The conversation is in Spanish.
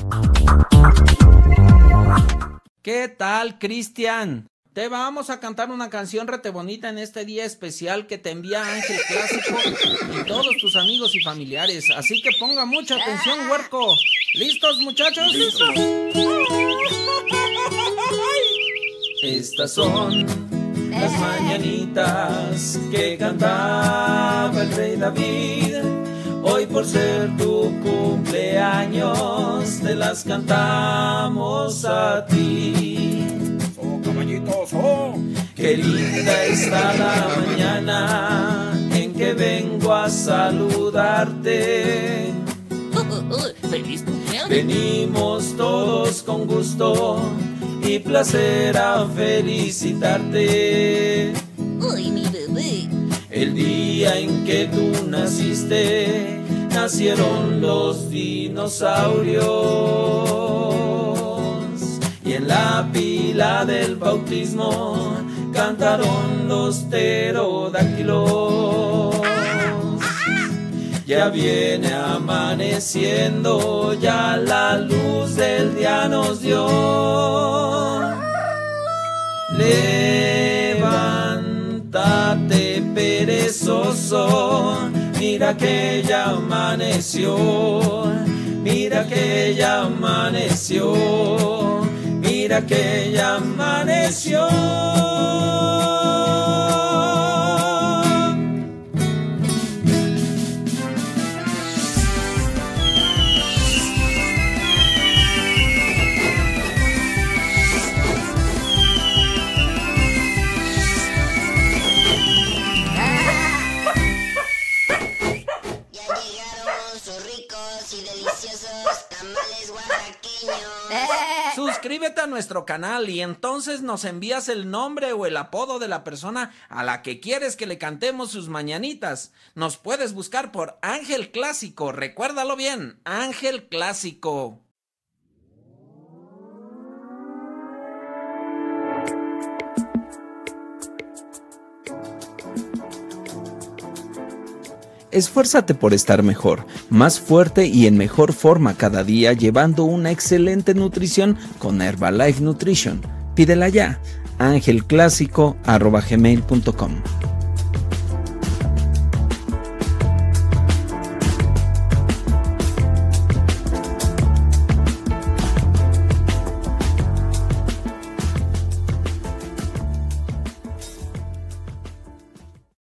¿Qué tal, Cristian? Te vamos a cantar una canción rete bonita en este día especial que te envía Ángel Clásico y todos tus amigos y familiares. Así que ponga mucha atención, huerco. ¿Listos, muchachos? ¡Listos! Estas son las mañanitas que cantaba el rey David. Hoy por ser tu cumpleaños te las cantamos a ti. ¡Oh, caballitos! ¡Oh! Qué linda está la mañana en que vengo a saludarte. ¡Feliz cumpleaños! Venimos todos con gusto y placer a felicitarte. ¡Uy, mi bebé! El día en que tú naciste, nacieron los dinosaurios. Y en la pila del bautismo cantaron los pterodáctilos. Ya viene amaneciendo, ya la luz del día nos dio. Levántate, perezoso, mira que ya amaneció, mira que ya amaneció, mira que ya amaneció. Suscríbete a nuestro canal y entonces nos envías el nombre o el apodo de la persona a la que quieres que le cantemos sus mañanitas. Nos puedes buscar por Ángel Clásico, recuérdalo bien, Ángel Clásico. Esfuérzate por estar mejor, más fuerte y en mejor forma cada día llevando una excelente nutrición con Herbalife Nutrition. Pídela ya, angelclásico@gmail.com.